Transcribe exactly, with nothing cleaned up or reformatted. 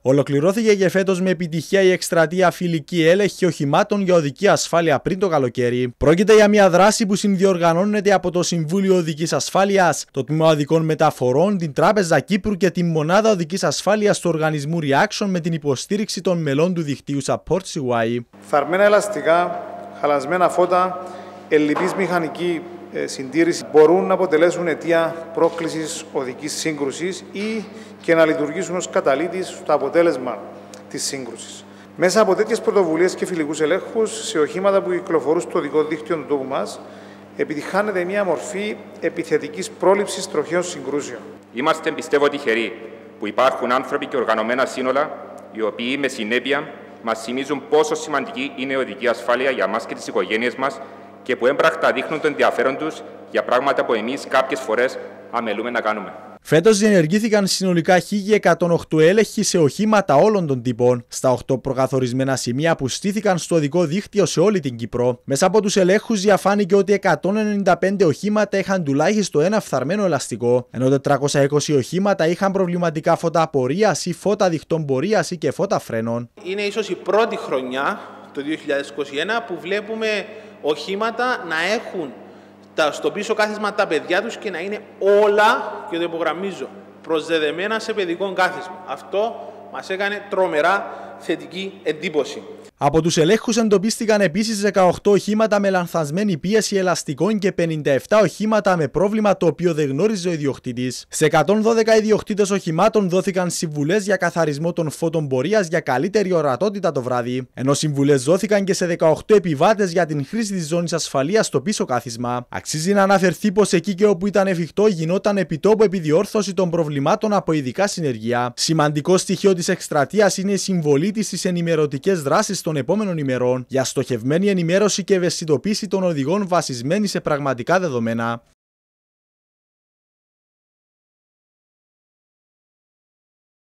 Ολοκληρώθηκε και φέτος με επιτυχία η εκστρατεία Φιλική Έλεγχη Οχημάτων για Οδική Ασφάλεια πριν το καλοκαίρι. Πρόκειται για μια δράση που συνδιοργανώνεται από το Συμβούλιο Οδικής Ασφάλειας, το Τμήμα Οδικών Μεταφορών, την Τράπεζα Κύπρου και τη Μονάδα Οδικής Ασφάλειας του Οργανισμού Reaction με την υποστήριξη των μελών του δικτύου Support σι γουάι. Φαρμένα ελαστικά, χαλασμένα φώτα, ελλειπής μηχανική συντήρηση μπορούν να αποτελέσουν αιτία πρόκλησης οδικής σύγκρουσης ή και να λειτουργήσουν ως καταλήτης στο αποτέλεσμα της σύγκρουσης. Μέσα από τέτοιες πρωτοβουλίες και φιλικούς ελέγχους σε οχήματα που κυκλοφορούν στο οδικό δίκτυο του τόπου μας, επιτυχάνεται μια μορφή επιθετικής πρόληψης τροχαίων συγκρούσεων. Είμαστε, πιστεύω, τυχεροί που υπάρχουν άνθρωποι και οργανωμένα σύνολα οι οποίοι με συνέπεια μας θυμίζουν πόσο σημαντική είναι η οδική ασφάλεια για μας και τις οικογένειες μας και που έμπρακτα δείχνουν το ενδιαφέρον τους για πράγματα που εμείς κάποιες φορές αμελούμε να κάνουμε. Φέτος διενεργήθηκαν συνολικά χίλια εκατόν οκτώ έλεγχοι σε οχήματα όλων των τύπων, στα οκτώ προκαθορισμένα σημεία που στήθηκαν στο οδικό δίκτυο σε όλη την Κύπρο. Μέσα από τους ελέγχους διαφάνηκε ότι εκατόν ενενήντα πέντε οχήματα είχαν τουλάχιστον ένα φθαρμένο ελαστικό, ενώ τετρακόσια είκοσι οχήματα είχαν προβληματικά φώτα απορίας ή φώτα διχτών πορείας ή και φώτα φρένων. Είναι ίσως η πρώτη χρονιά, το δύο χιλιάδες είκοσι ένα, που βλέπουμε οχήματα να έχουν στο πίσω κάθισμα τα παιδιά τους και να είναι όλα, και το υπογραμμίζω, προσδεδεμένα σε παιδικό κάθισμα. Αυτό μας έκανε τρομερά θετική εντύπωση. Από τους ελέγχους εντοπίστηκαν επίσης δεκαοκτώ οχήματα με λανθασμένη πίεση ελαστικών και πενήντα επτά οχήματα με πρόβλημα το οποίο δεν γνώριζε ο ιδιοκτήτης. Σε εκατόν δώδεκα ιδιοκτήτες οχημάτων δόθηκαν συμβουλές για καθαρισμό των φώτων πορείας για καλύτερη ορατότητα το βράδυ, ενώ συμβουλές δόθηκαν και σε δεκαοκτώ επιβάτες για την χρήση της ζώνης ασφαλείας στο πίσω κάθισμα. Αξίζει να αναφερθεί πως εκεί και όπου ήταν εφικτό γινόταν επιτόπου επιδιόρθωση των προβλημάτων από ειδικά συνεργεία. Σημαντικό στοιχείο της εκστρατείας είναι η συμβολή της στις ενημερωτικές δράσεις των επόμενων ημερών για στοχευμένη ενημέρωση και ευαισθητοποίηση των οδηγών βασισμένη σε πραγματικά δεδομένα.